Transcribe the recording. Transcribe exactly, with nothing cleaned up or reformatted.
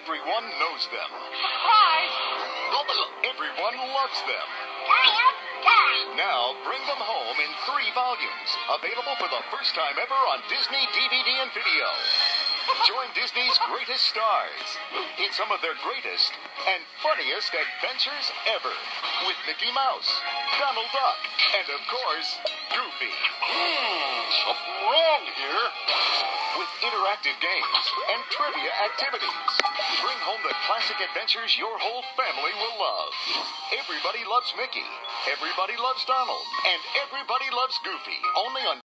Everyone knows them. Surprise! Everyone loves them. Now bring them home in three volumes, available for the first time ever on Disney D V D and video. Join Disney's greatest stars in some of their greatest and funniest adventures ever, with Mickey Mouse, Donald Duck, and of course, Goofy. Hmm, something wrong here. With interactive games and trivia activities. Bring home the classic adventures your whole family will love. Everybody loves Mickey, everybody loves Donald, and everybody loves Goofy. Only on